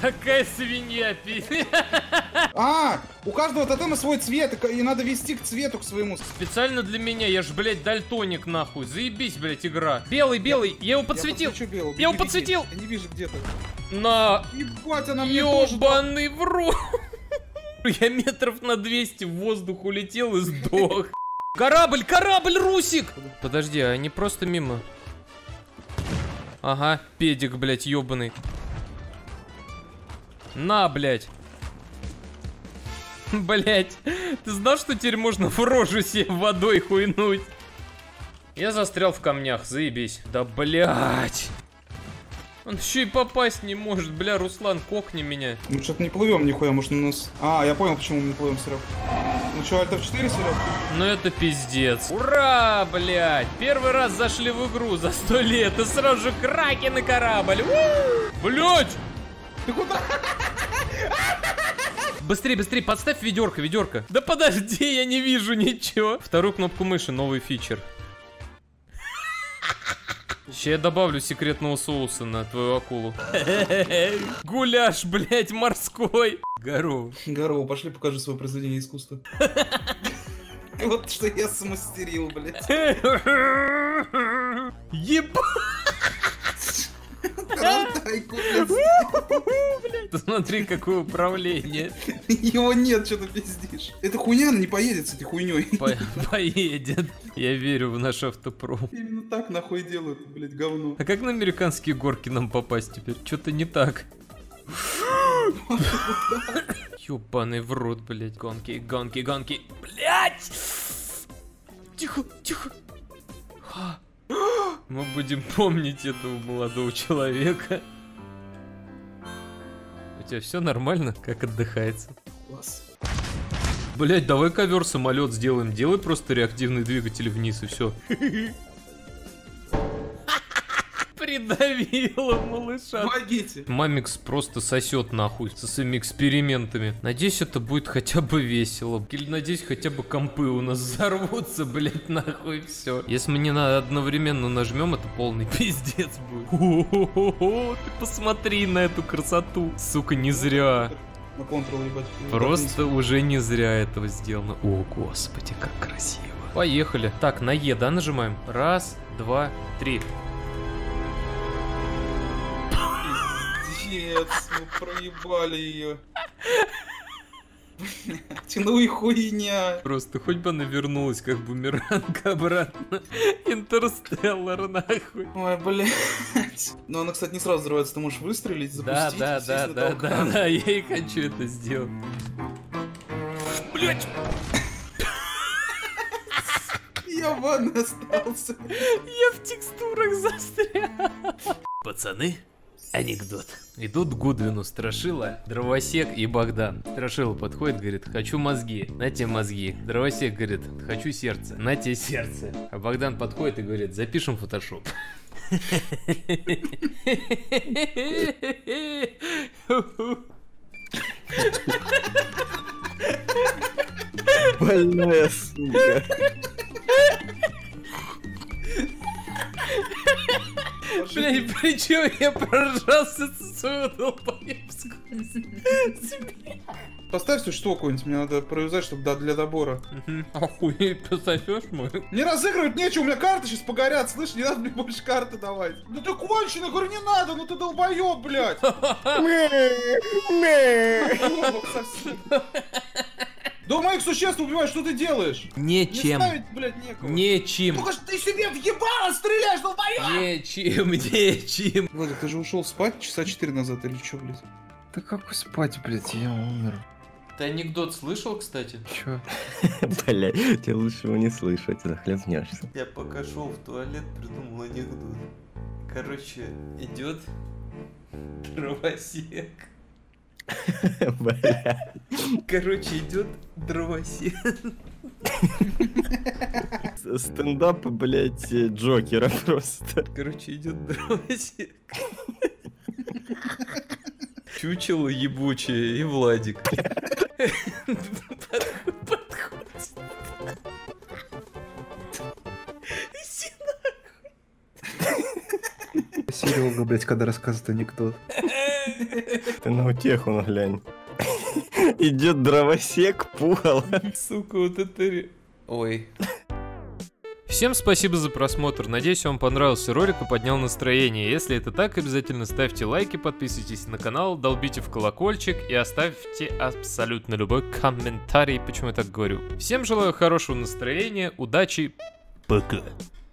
Такая свинья, пиздец. А, у каждого тотема свой цвет, и надо вести к цвету, к своему. Специально для меня, я ж, блядь, дальтоник, нахуй. Заебись, блядь, игра. Белый, белый, я его подсветил. Я его подсветил. Я не вижу где-то. На... Ебать, она мне тоже... Ёбаный в рот. Я метров на 200 в воздух улетел и сдох. Корабль, корабль, Русик! Подожди, а они просто мимо? Ага, педик, блядь, ёбаный. На, блядь. Блядь, ты знал, что теперь можно в рожу себе водой хуйнуть? Я застрял в камнях, заебись. Да, блядь. Он еще и попасть не может, бля, Руслан, кокни меня. Мы что-то не плывем нихуя, может у нас... А, я понял, почему мы не плывем, Серег. Ну что, Альтов 4, Серег? Ну это пиздец. Ура, блядь. Первый раз зашли в игру за 100 лет, и сразу же кракен и корабль. Блядь. Ты куда? Быстрей, быстрей, подставь ведерко, ведерко. Да подожди, я не вижу ничего. Вторую кнопку мыши, новый фичер. Сейчас я добавлю секретного соуса на твою акулу. Гуляш, блядь, морской. Гаро. Гаро, пошли покажи свое произведение искусства. Вот что я смастерил, блядь. Ебать. Ты смотри, какое управление. Его нет, что ты пиздишь. Эта хуйня, она не поедет с этой хуйней. Поедет. Я верю в наш автопром. Именно так нахуй делают, блядь, говно. А как на американские горки нам попасть теперь? Что-то не так. Ёбаный в рот, блядь. Гонки, гонки, гонки. Блядь! Тихо, тихо. Мы будем помнить этого молодого человека. У тебя все нормально? Как отдыхается? Класс. Блять, давай ковер-самолет сделаем. Делай просто реактивный двигатель вниз и все. Придавила малыша. Помогите. Мамикс просто сосет нахуй со своими экспериментами. Надеюсь, это будет хотя бы весело. Или надеюсь, хотя бы компы у нас взорвутся, блять, нахуй все. Если мы не одновременно нажмем, это полный пиздец будет. Ты посмотри на эту красоту. Сука, не зря. На Ctrl, ебать. Просто уже не зря этого сделано. О, господи, как красиво. Поехали. Так, на Е, да, нажимаем? Раз, два, три. Пиздец, мы проебали ее. Ну и хуйня. Просто хоть бы она вернулась как бумеранг обратно. Интерстеллар, нахуй. Ой, блядь. Но она, кстати, не сразу взрывается, ты можешь выстрелить, запустить. Да, я и хочу это сделать. Блять! Я в ванной остался. Я в текстурах застрял. Пацаны, анекдот. Идут к Гудвину Страшила, Дровосек и Богдан. Страшила подходит, говорит, хочу мозги, на те мозги. Дровосек говорит, хочу сердце, на те сердце. А Богдан подходит и говорит, запишем фотошоп. Больная сука. Блин, причем я проржался со своего долбоебского смеха. Поставь существо какое-нибудь, мне надо провязать, чтобы для добора. Охуеть, пососешь мой? Не разыгрывать нечего, у меня карты сейчас погорят, слышь, не надо мне больше карты давать. Ну ты конченый, говорю, не надо, ну ты долбоеб, блядь. Ёбок совсем. Да у моих существ убиваешь, что ты делаешь? Нечем. Не ставить, блядь, некого. Нечем. Ну-ка ж ты себе в ебало стреляешь, долбоеб! Нечем. Владик, ты же ушел спать часа 4 назад или что, блядь? Да как спать, блядь, я умер. Ты анекдот слышал, кстати? Чё? Бля, тебе лучше его не слышать, захлебнешься. Я пока шел в туалет, придумал анекдот. Короче, идет дровосек. Бля. Короче, идет дровосек. Стендап, блядь, Джокера просто. Короче, идет дровосек. Чучело ебучее и Владик. Подходит. Иди нахуй. Серега, блядь, когда рассказывает анекдот. Ты на утеху наглянь. Идет дровосек, пугало. Сука, вот это... Ой. Всем спасибо за просмотр, надеюсь, вам понравился ролик и поднял настроение. Если это так, обязательно ставьте лайки, подписывайтесь на канал, долбите в колокольчик и оставьте абсолютно любой комментарий, почему я так говорю. Всем желаю хорошего настроения, удачи, пока.